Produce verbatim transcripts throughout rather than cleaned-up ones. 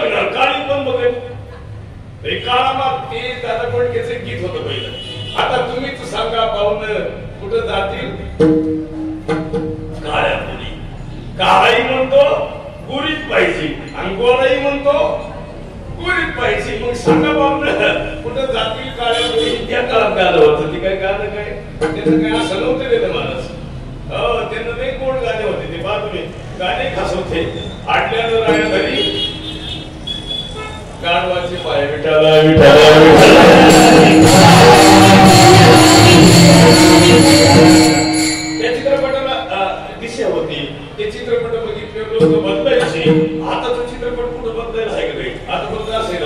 बघणार, काळी पण बघेल. काळामाग ते दादा कोंडकेचं गीत होतं पहिलं. आता तुम्हीच सांगा पाहून कुठं जातील काळ्या मुली. काळाही म्हणतो गुरीच पाहिजे आणि गोराही म्हणतो गुरीच पाहिजे. मग सांगा पाहून कुठं जातील काळ्या मुली. त्या काळात गाणं होतं. ती काय गाणं काय त्याचं काय असं नव्हतं रे माणूस. हो त्यांना नाही गोड गाणे होते ते. पहा तुम्ही गाणे खास होते. आटल्यानं राया घरी गाढवाचे पाय विठाला विठाला त्या चित्रपटाला दिशा होती. ते चित्रपट बघितले लोक बदलायचे. आता तो चित्रपट कुठं बदलायला आहे का काही. आता फक्त असेल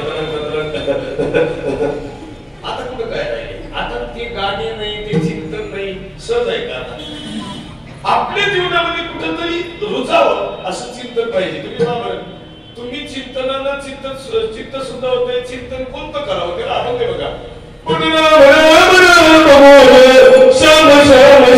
आता कुठं काय राहिले. आता ते गाणे नाही, ते चिंतन नाही, सहज आहे का. आता आपल्या जीवनामध्ये कुठंतरी रुजावं असं चिंतन पाहिजे. तुम्ही बरोबर तुम्ही चिंतनानं चित्त चित्त सुद्धा होते. चिंतन कोणतं करावं त्याला आपण ते बघा. श्याम श्याम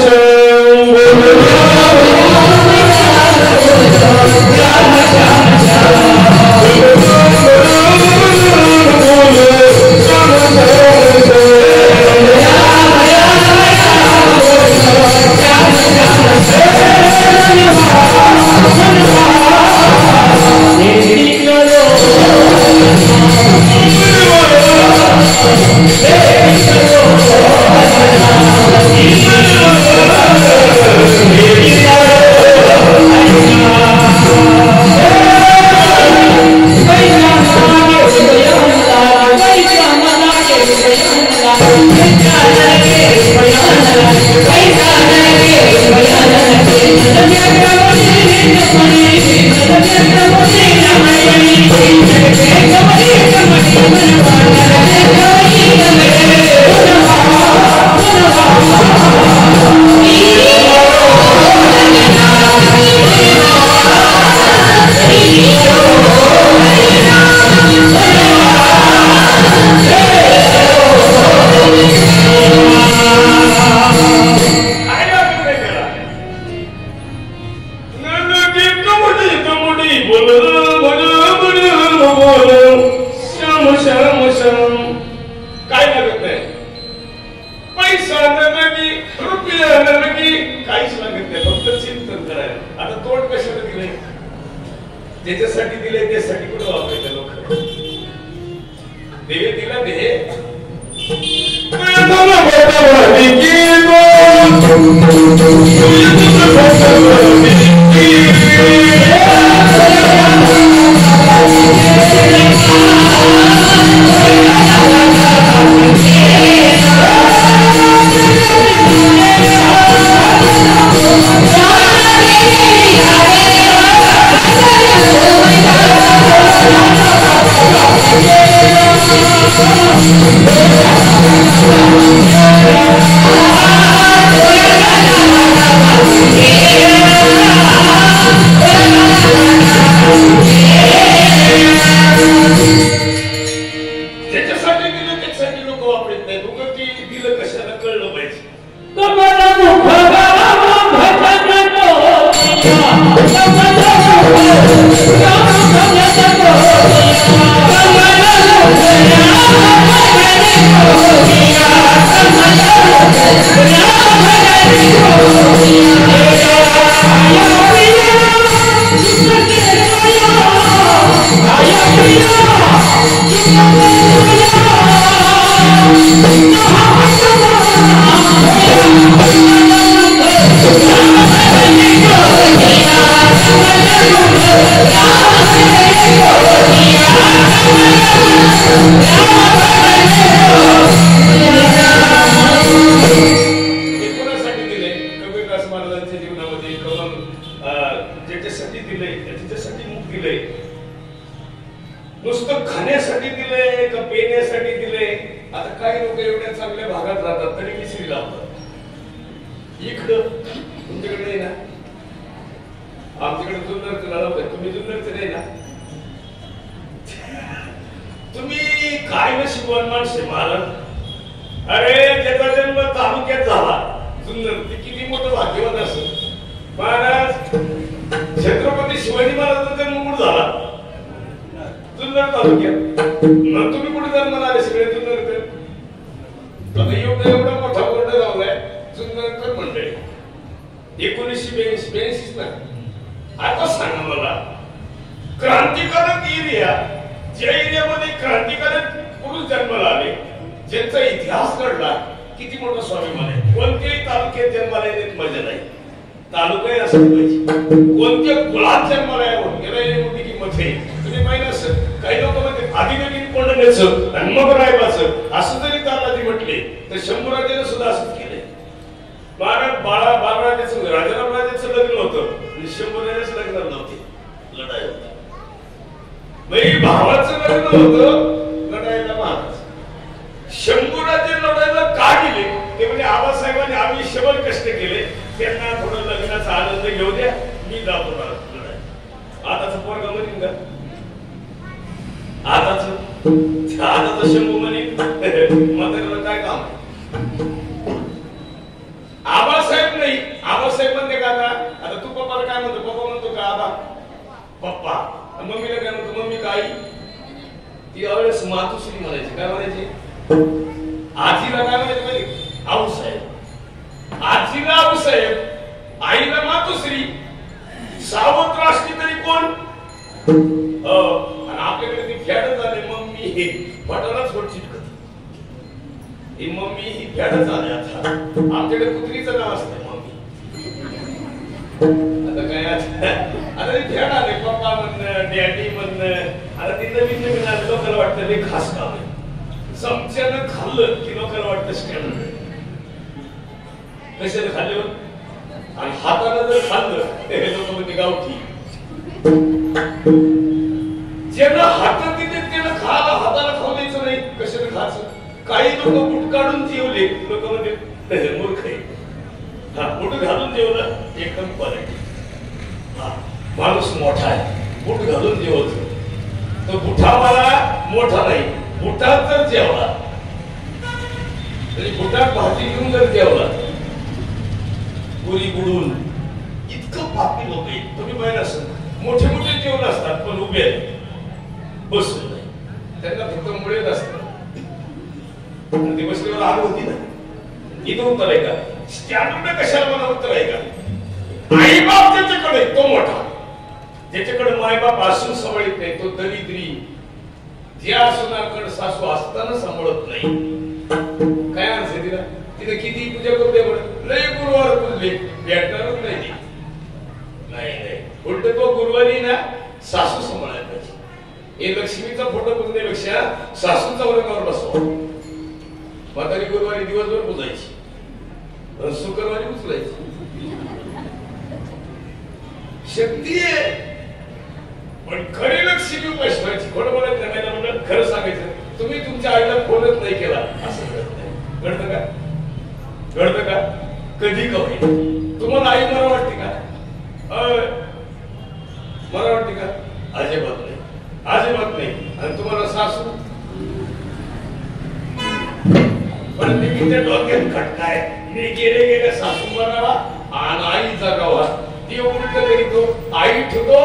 त्याच्यासाठी दिले त्यासाठी कुठे वापरायचे लोक. देवे दिला देह नुसतं खाण्यासाठी दिलंय का पिण्यासाठी दिलंय. आता काही लोक एवढ्या चांगल्या भागात राहतात तरी मिसरी लावतात. इकडं तुमच्याकडे नाही ना. आमच्याकडे जुन्नरचं लावतात. तुम्ही जुन्नरचं नाही ना. तुम्ही काय नशिबवान माणसे महाराज. अरे ज्याचा जन्म तालुक्यात झाला जुन्नर ते किती मोठं भाग्यवान असं. महाराज छत्रपती शिवाजी महाराजांचा जन्म कुठं झाला. जुन्नर तालुक्यात. मग तुम्ही कुठे जन्माला आले सगळे जुन्नरकर? आता एवढा एवढा मोठा बोर्ड लावलाय जुन्नरकर मंडळी एकोणीसशे ब्याऐंशी ब्याऐंशीच ना. आता सांगा मला क्रांतिकारक एरिया ज्या एरियामध्ये क्रांतिकारक पुरुष जन्माला आले ज्यांचा इतिहास घडला किती मोठा स्वाभिमान आहे. कोणत्याही तालुक्यात जन्माला येण्यात मजा नाही. तालुका असं पाहिजे कोणत्या कुळात जन्माला यावं याला मोठी किंमत आहे. तुम्ही माहिती असेल काही लोक म्हणते आधी नवीन कोंडण्याचं आणि मग रायबाचं असं जरी तालाजी म्हटले तर शंभूराजाने सुद्धा असंच केलंय. महाराज बाळा बाळराजाचं राजाराम राजाचं लग्न होतं आणि शंभूराजाचं लग्न नव्हते. लढाई होती बाई भावाचं लग्न होतं लढाईला महाराज. शंभूराजे लढायला का गेले ते म्हणजे आबासाहेबांनी आयुष्यभर कष्ट केले त्यांना थोडं लग्नाचा आनंद घेऊ द्या मी जातो लढाई. आताच पोरगा म्हणीन का? आताच आताच शंभू म्हणीन म्हाताऱ्याला काय काम? आबासाहेब नाही आबासाहेब म्हणते का आता आता तू पप्पाला काय म्हणतो? पप्पा म्हणतो का आबा पप्पा? मम्मीला काय म्हणतो? मम्मी काय? ती यावेळेस मातुश्री म्हणायची. काय म्हणायची? आजीला काय म्हणायची माहिती? आऊसाहेब. आजीला आऊसाहेब आईला मातुश्री. सावत्र असली तरी कोण? आणि आपल्याकडे ती फॅड झाले मम्मी हे पटालाच होत चिटकत. ही मम्मी ही फॅड झाले. आता आमच्याकडे कुत्रीचं नाव असतं मम्मी. आता काय आता ते फॅड आले पप्पा म्हणणं डॅडी म्हणणं. आता ते नवीन नवीन लोकांना वाटतं ते खास काम आहे. चमच्यानं खाल्लं की लोकांना वाटतं स्टँडर्ड. कशाने खाल्ले आणि हाताने जर खाल्लं हे लोक म्हणजे गावठी. ज्यानं हातात दिले त्यानं खायला हाताला खाऊ द्यायचं नाही. कशाने खायचं? काही लोक बुट काढून जेवले लोक म्हणजे मूर्ख आहे. हा बुट घालून जेवलं एकदम क्वालिटी. हा माणूस मोठा आहे बुट घालून जेवतो तो बुठा मला मोठा नाही. बुटात जर जेवला तरी बुटात भाजी घेऊन जर जेवला पुरी बुडून इतकं पापी लोक आहेत. तुम्ही पाहिलं असेल मोठे मोठे जेवण असतात पण उभे बसून नाही. त्यांना फक्त मुळेच असतात. ते बसल्यावर आग होती ना इथं उत्तर आहे का? स्टँडर्ड कशाला मला उत्तर आहे का? आईबाप ज्याच्याकडे तो मोठा. ज्याच्याकडे मायबाप असून सांभाळत नाही तो दरिद्री. ज्या सुनाकडे सासू असताना सांभाळत नाही. काय अर्थ तिला? तिने किती पूजा करू दे बरं लय गुरुवार पूजले भेटणारच नाही. नाही नाही उलट तो गुरुवारी ना सासू सांभाळायला पाहिजे. हे लक्ष्मीचा फोटो पुजण्यापेक्षा सासूचा वर्गावर बसवा. म्हातारी गुरुवारी दिवसभर पुजायची शुक्रवारी उचलायची. शक्ती आहे पण खरी लक्ष्मी उपासवायची. खोटं बोलत नाही म्हणलं खरं सांगायचं. तुम्ही तुमच्या आईला फोनच नाही केला असं घडत नाही. घडतं का? घडतं का? कधी का होईल? तुम्हाला आई मला वाटते का? मला वाटते का? अजिबात नाही अजिबात नाही. आणि तुम्हाला सासू पण त्या डोक्यात खटकाय मी गेले गेले सासू बनावा आणि आई जगावा. ती उलट करीतो आई ठेवतो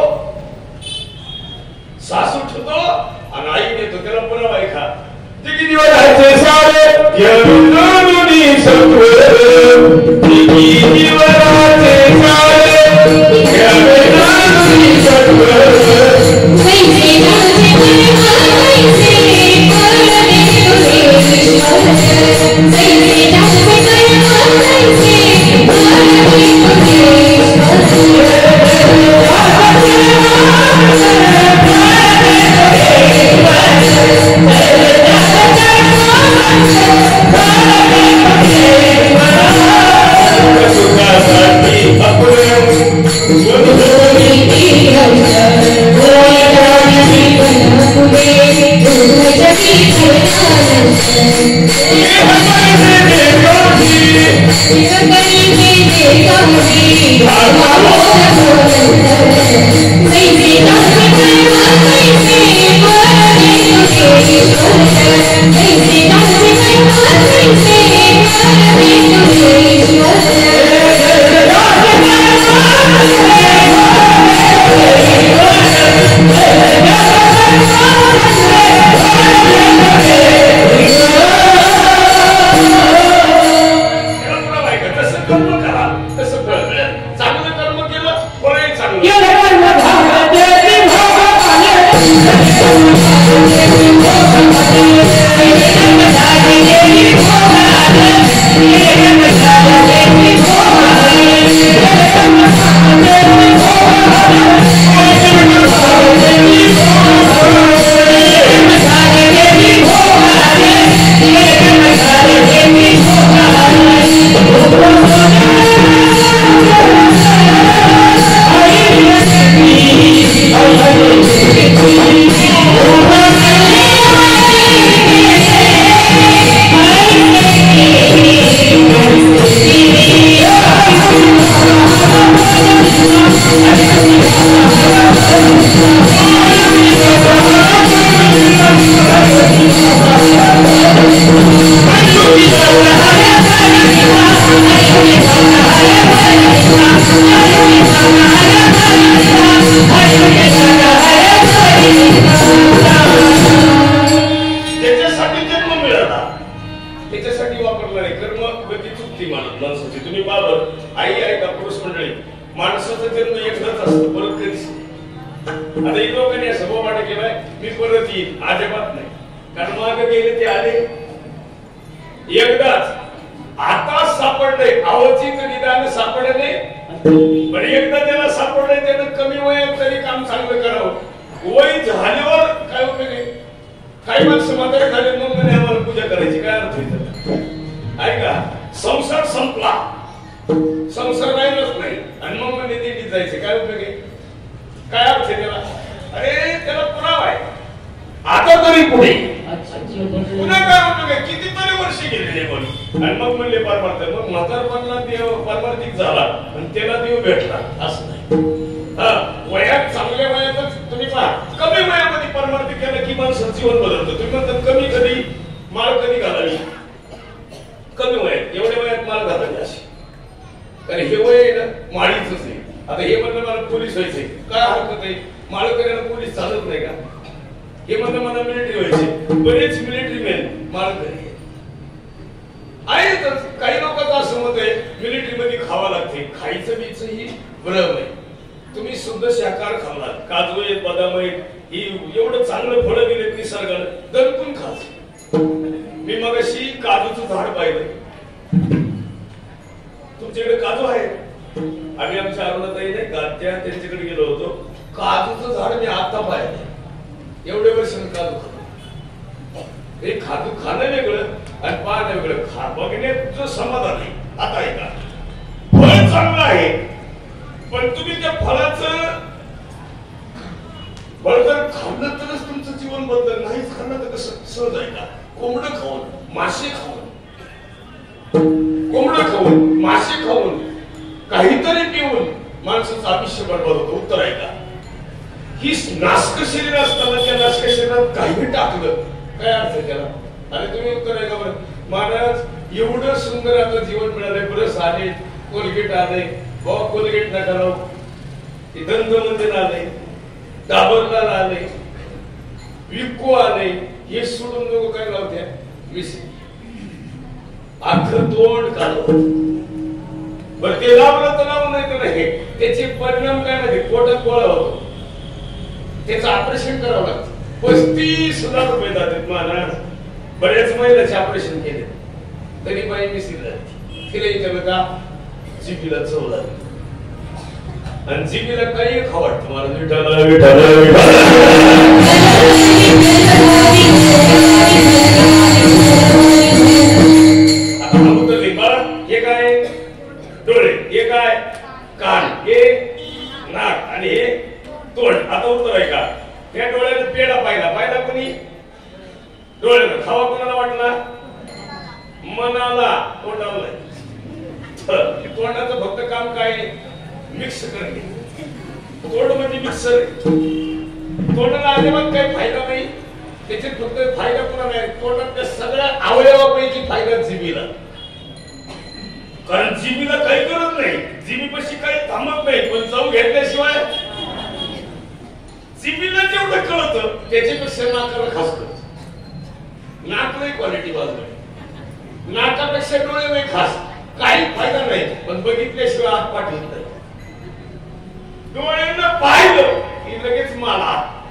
सासू ठेवतो आणि आई देतो. त्याला पुन्हा बाई खा. किती दिवस सारे यमुनी सत्वर किती दिवसाचे सारे यमुनी सत्वर कैसे नाचे मन कैसे करने तुझे विश्वास कैसे नाचे मन कैसे करने तुझे Thank you.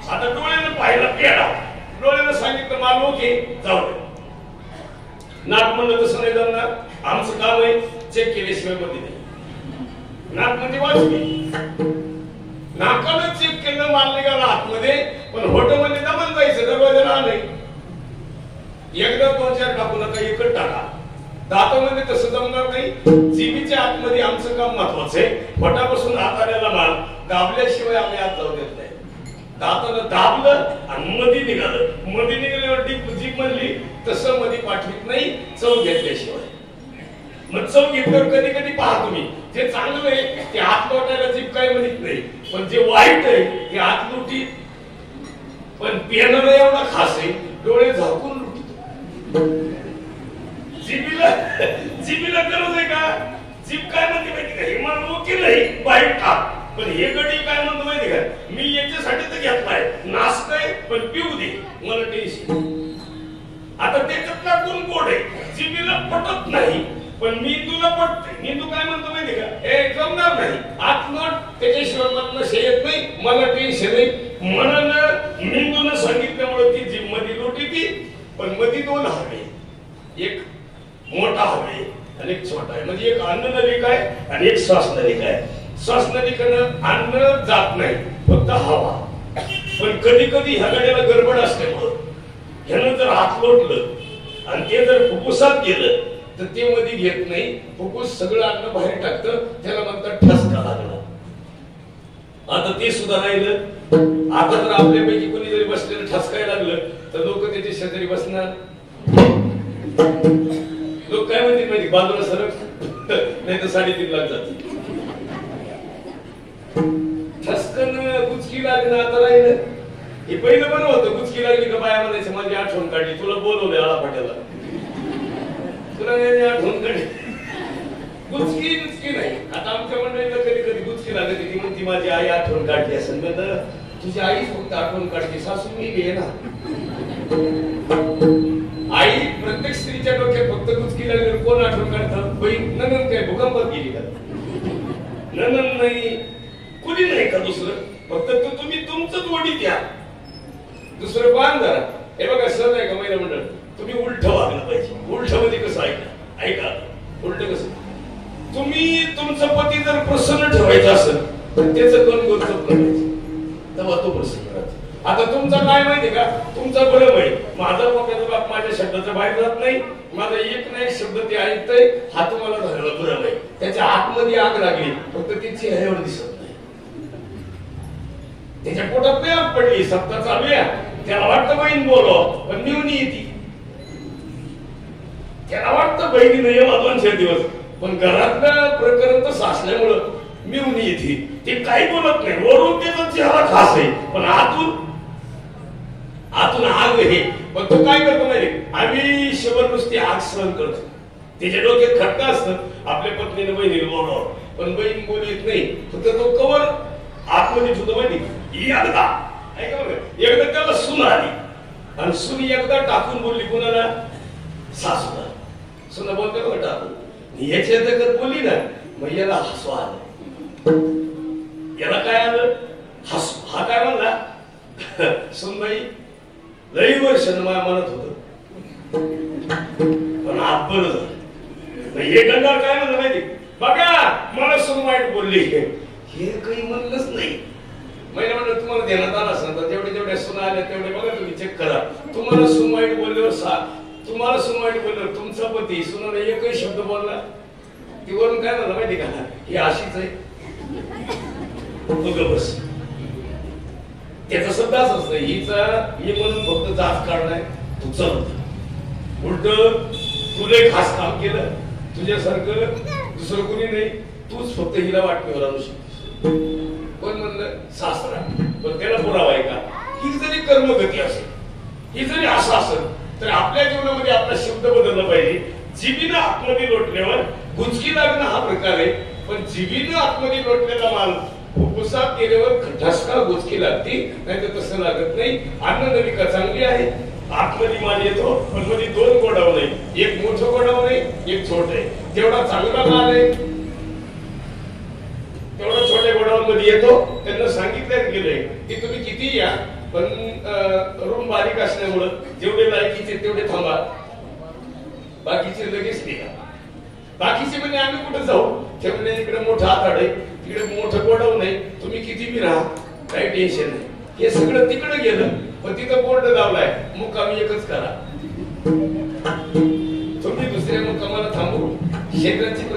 आता डोळ्यानं पाहिला पेढा, डोळ्यानं सांगितलं माल ओके जाऊ दे. नाक म्हणलं तसं नाही जमणार, आमचं काम आहे चेक केल्याशिवाय मध्ये नाही. नाक मध्ये वाचली, नाकानं चेक केलं माल निघाला आतमध्ये, पण होटमध्ये दमन जायचं दरवाजाला नाही. एकदा दोन चार टाकू नका, एकच टाका. दातामध्ये तसं जमणार नाही. जिभेच्या आतमध्ये आमचं काम महत्वाचं आहे. पोटापासून हात आलेला माल दाबल्याशिवाय आम्ही आत जाऊ देत नाही. दातानं दाबलं आणि मध्ये निघालं, मध्ये निघाल्यावर जीभ म्हणली तसं मध्ये पाठवित नाही चव घेतल्याशिवाय. मग चव घेतल्यावर कधी कधी पहा तुम्ही, जे चांगलं आहे ते हात लोटायला जीभ काय म्हणत नाही, पण जे वाईट आहे ते हात लुटी. पण पेनाला एवढा खास आहे, डोळे झाकून लुटतो. जिभीला जिभीला गरज आहे का? जीभ काय म्हणते माहिती का, हे मला वकील आहे वाईट टाक. पण हे गडी काय म्हणतो माहिती का, मी याच्यासाठी तर घेतलाय, नाचताय पण पिऊ दे मला टेन्शन. आता त्याच्यातला गुण गोड आहे, जिभीला पटत नाही पण मी तुला पटते. मी तू काय म्हणतो माहिती का, हे जमणार नाही आत नट त्याच्याशिवाय मला शेत नाही, मला टेन्शन नाही. मनानं मेंदूनं सांगितल्यामुळे ती जीभ मध्ये लोटी ती. पण मध्ये दोन हवे, एक मोठा हवे आणि एक छोटा आहे. म्हणजे एक अन्न नलिका आहे आणि एक श्वास नलिका आहे. श्वास नलिकेनं अन्न जात नाही, फक्त हवा. पण कधी कधी ह्या गाड्याला गडबड असल्यामुळं ह्यानं जर हात लोटलं आणि ते जर फुफ्फुसात गेलं तर ते मध्ये घेत नाही, फुफ्फुस सगळं अन्न बाहेर टाकतं. त्याला म्हणतात ठसका लागला. आता ते सुद्धा राहिलं. आता जर आपल्यापैकी कोणी जरी बसलेलं ठसकायला लागलं तर लोक त्याच्या शेजारी बसणार. लोक काय म्हणतील माहिती, बाजूला सरक नाही तर साडेतीन लाख जातील. ठसकन गुचकी लागणं आता राहिलं. हे पहिलं बरं होतं, गुचकी लागली का बाया म्हणायचं माझी आठवण काढली, तुला बोलवलंय आळा फाट्याला, तुला आठवण काढली. गुचकी गुचकी नाही. आता आमच्या मंडळीला कधी कधी गुचकी लागत ती म्हणती माझी आई आठवण काढली असेल. तुझी आई फक्त आठवण काढली, सासू मी घे ना. आई प्रत्येक स्त्रीच्या डोक्यात फक्त गुचकी लागल्यावर कोण आठवण काढतात? बहीण. ननंद काय भूकंपात गेली का? ननंद नाही, कुणी नाही का दुसरं. फक्त तू तुम्ही तुमचंच वडी द्या, दुसरं बांध जरा. हे बघा सहज आहे का महिला मंडळ, तुम्ही उलट वागलं पाहिजे. उलट मध्ये कसं ऐका ऐका उलट कसं, तुम्ही तुमचं पती जर प्रसन्न ठेवायचं असेल तर त्याचं दोन गोष्ट करायचं, तेव्हा तो प्रसन्न राहतो. आता तुमचं काय माहिती का, तुमचा भरम आहे. माझा मोठ्याचा बाप माझ्या शब्दाच्या बाहेर जात नाही, माझा एक ना एक शब्द ते ऐकतंय, हा तुम्हाला धरला भरम आहे. त्याच्या आतमध्ये आग लागली, फक्त ती चेहऱ्यावर दिसत नाही. त्याच्या पोटात नाही आग पडली, सप्ताह चालू आहे, त्याला वाटतं बहीण बोलो पण मिळून येते. त्याला वाटतं बहिणीनं येवा दोन चार दिवस, पण घरातलं प्रकरण तर सासल्यामुळं मिळून येते. ते काही बोलत नाही, वरून त्याचा चेहरा खास आहे पण आतून आतून आग हे. पण तो काय करतो माहिती, आयुष्यभर नुसती आग सहन करतो. त्याच्या डोक्यात खटका असतं आपल्या पत्नीने बहिणीला बोलावं, पण बहीण बोलू येत नाही. फक्त तो कवर आतमध्ये ठेवतो माहिती. एकदा ऐका बघा, एकदा त्याला सून आली आणि सून एकदा टाकून बोलली कुणाला, सासूला. सुना बोलते बघा टाकून, याच्या जगत बोलली ना, मग याला हसू आलं. याला काय आलं, हसू. हा काय म्हणला, सुनबाई लई वर्ष मला म्हणत होत पण आज बरं झालं. हे गंगार काय म्हणलं माहिती, बघा मला सून वाईट बोलली, हे काही म्हणलंच नाही. महिला म्हणलं तुम्हाला ध्यानात आला असेल तर जेवढे जेवढे सुना आल्या तेवढे बघा तुम्ही चेक करा. तुम्हाला सून वाईट बोलल्यावर सा तुम्हाला सून वाईट बोलल्यावर तुमचा पती सुनाला एकही शब्द बोलला, ती वरून काय म्हणलं माहिती का, ही अशीच आहे बघ बस. त्याचा शब्दाच असतं, हिचा हे म्हणून फक्त जात काढलाय तू चलत. उलट तुला खास काम केलं, तुझ्यासारखं दुसरं कोणी नाही, तूच फक्त हिला वाटण्यावर आणू शकतेस. कोण म्हणलं, सासरा. पण त्याला पुरावा आहे का, ही जरी कर्मगती असेल, ही जरी असं असेल तर आपल्या जीवनामध्ये आपला शब्द बदलला पाहिजे. जिभीनं आतमध्ये लोटल्यावर गुचकी लागणं हा प्रकार आहे, पण जिभीनं आतमध्ये लोटलेला माल फुफ्फुसात गेल्यावर ठसका गुचकी लागते, नाही तर तसं लागत नाही. अन्न नलिका चांगली आहे, आतमध्ये माल येतो, पण मध्ये दोन गोडाऊन आहे, एक मोठं गोडाऊन आहे, एक छोट आहे. जेवढा चांगला माल आहे तेवढा छोट्या गोडाऊन मध्ये येतो. त्यांना सांगितलं गेलंय की तुम्ही किती या पण रूम बारीक असल्यामुळं जेवढे लायकीचे तेवढे थांबा, बाकीचे लगेच निघा. बाकीचे म्हणजे आम्ही कुठं जाऊ, ते म्हणजे इकडे मोठं आताड आहे, तिकडे मोठं गोडाऊन आहे, तुम्ही किती बी राहा, काही टेन्शन नाही. हे सगळं तिकडे गेलं, पण तिथं बोर्ड लावलाय मुक्कामी एकच करा. तुम्ही दुसऱ्या मुक्कामाला थांबू, शेताची